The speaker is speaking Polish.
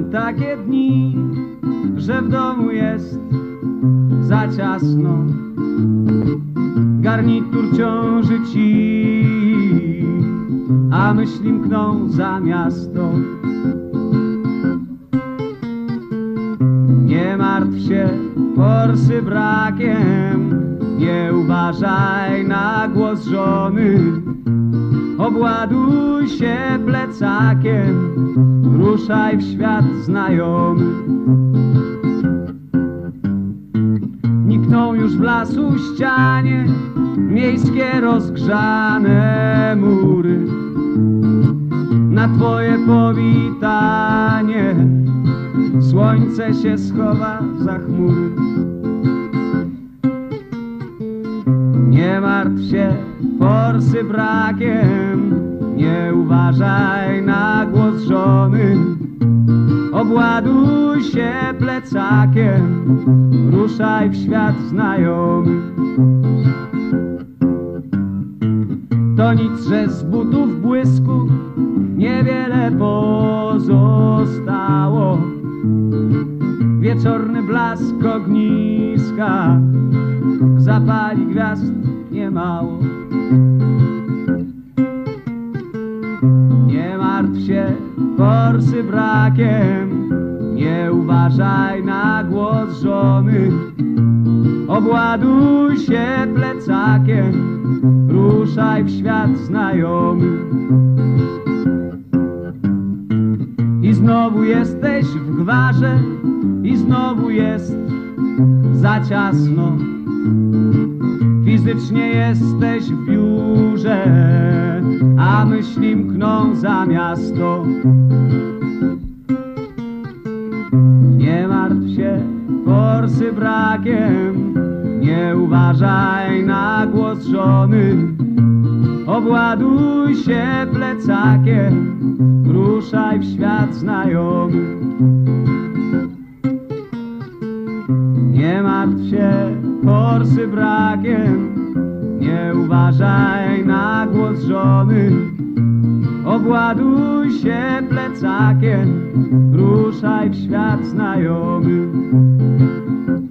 takie dni, że w domu jest za ciasno, garnitur ciąży ci, a myśli mkną za miasto. Nie martw się forsy brakiem, nie uważaj na głos żony. Obładuj się plecakiem, ruszaj w świat znajomy. Nikną już w lasu ścianie miejskie rozgrzane mury. Na twoje powitanie słońce się schowa za chmury. Nie martw się forsy brakiem, nie uważaj na głos żony. Obładuj się plecakiem, ruszaj w świat znajomy. To nic, że z butów błysku niewiele pozostało. Wieczorny blask ogniska zapali gwiazd niemało. Nie martw się forsy brakiem, nie uważaj na głos żony. Obładuj się plecakiem, ruszaj w świat znajomy. I znowu jesteś w gwarze, i znowu jest za ciasno. Fizycznie jesteś w biurze, a myśli mkną za miasto. Nie martw się forsy brakiem, nie uważaj na głos żony. Obładuj się plecakiem, ruszaj w świat znajomy. Nie martw się forsy brakiem, nie uważaj na głos żony. Obładuj się plecakiem, ruszaj w świat znajomy.